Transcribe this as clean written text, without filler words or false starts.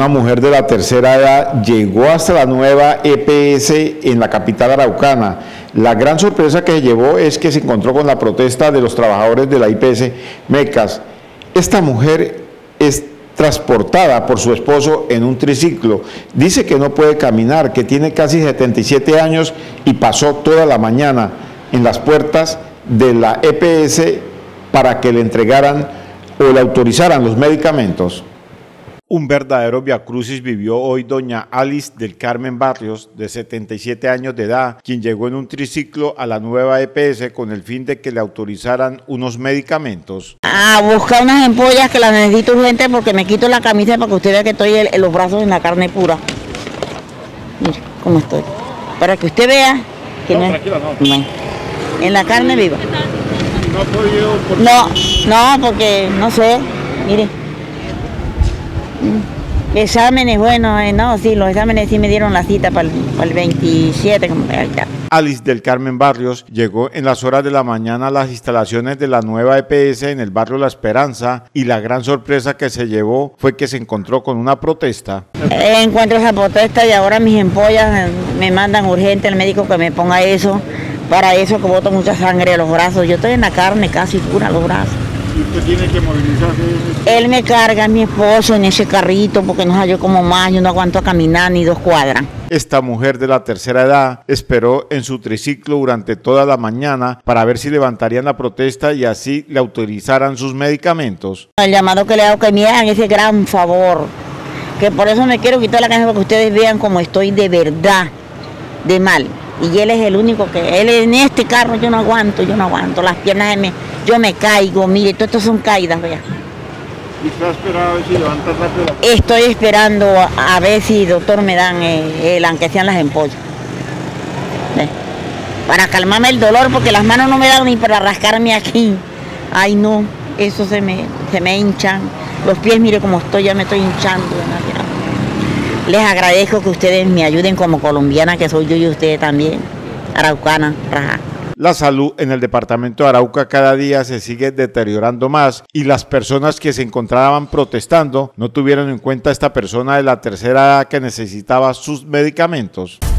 Una mujer de la tercera edad llegó hasta la nueva EPS en la capital araucana. La gran sorpresa que se llevó es que se encontró con la protesta de los trabajadores de la IPS Mecas. Esta mujer es transportada por su esposo en un triciclo. Dice que no puede caminar, que tiene casi 77 años y pasó toda la mañana en las puertas de la EPS para que le entregaran o le autorizaran los medicamentos. Un verdadero viacrucis vivió hoy doña Alice del Carmen Barrios, de 77 años de edad, quien llegó en un triciclo a la nueva EPS con el fin de que le autorizaran unos medicamentos. A buscar unas ampollas que las necesito urgente porque me quito la camisa para que usted vea que estoy en los brazos en la carne pura. Mire cómo estoy. Para que usted vea que no, tranquila, no. En la carne viva. ¿No ha podido? No, porque no sé, mire. Exámenes, bueno, no, sí, los exámenes sí me dieron la cita para el 27, como que ahorita. Alice del Carmen Barrios llegó en las horas de la mañana a las instalaciones de la nueva EPS en el barrio La Esperanza y la gran sorpresa que se llevó fue que se encontró con una protesta. Encuentro esa protesta y ahora mis ampollas me mandan urgente al médico que me ponga eso, para eso que boto mucha sangre de los brazos. Yo estoy en la carne casi pura los brazos. ¿Y usted tiene que movilizarse? Él me carga, mi esposo, en ese carrito, porque no yo como más, yo no aguanto a caminar ni 2 cuadras. Esta mujer de la tercera edad esperó en su triciclo durante toda la mañana para ver si levantarían la protesta y así le autorizaran sus medicamentos. El llamado que le hago que me hagan ese gran favor, que por eso me quiero quitar la camisa para que ustedes vean cómo estoy de verdad, de mal. Y él es el único que, él en este carro yo no aguanto, las piernas yo me caigo, mire, todo esto son caídas, vea. ¿Y está esperando a ver si levanta rápido? Estoy esperando a ver si doctor me dan aunque sean las ampollas. Para calmarme el dolor, porque las manos no me dan ni para rascarme aquí. Ay no, eso se me hinchan. Los pies, mire cómo estoy, ya me estoy hinchando. Les agradezco que ustedes me ayuden como colombiana que soy yo y ustedes también, araucana, raja. La salud en el departamento de Arauca cada día se sigue deteriorando más y las personas que se encontraban protestando no tuvieron en cuenta a esta persona de la tercera edad que necesitaba sus medicamentos.